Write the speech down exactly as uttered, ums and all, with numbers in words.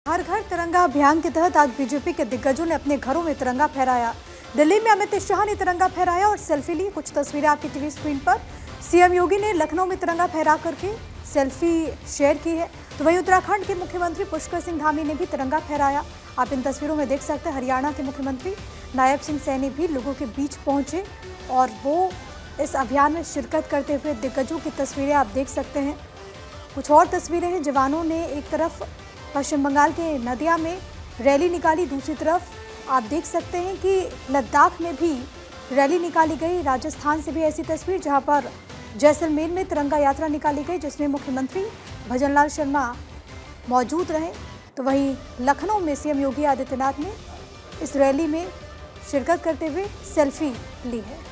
हर घर तिरंगा अभियान के तहत आज बीजेपी के दिग्गजों ने अपने घरों में तिरंगा फहराया। दिल्ली में अमित शाह ने तिरंगा फहराया और सेल्फी ली। कुछ तस्वीरें आपकी टीवी स्क्रीन पर। सीएम योगी ने लखनऊ में तिरंगा फहरा करके सेल्फी शेयर की है, तो वहीं उत्तराखंड के मुख्यमंत्री पुष्कर सिंह धामी ने भी तिरंगा फहराया। आप इन तस्वीरों में देख सकते हैं हरियाणा के मुख्यमंत्री नायब सिंह सैनी भी लोगों के बीच पहुंचे और वो इस अभियान में शिरकत करते हुए दिग्गजों की तस्वीरें आप देख सकते हैं। कुछ और तस्वीरें हैं, जवानों ने एक तरफ पश्चिम बंगाल के नदिया में रैली निकाली, दूसरी तरफ आप देख सकते हैं कि लद्दाख में भी रैली निकाली गई। राजस्थान से भी ऐसी तस्वीर जहां पर जैसलमेर में तिरंगा यात्रा निकाली गई, जिसमें मुख्यमंत्री भजनलाल शर्मा मौजूद रहे। तो वहीं लखनऊ में सीएम योगी आदित्यनाथ ने इस रैली में शिरकत करते हुए सेल्फी ली है।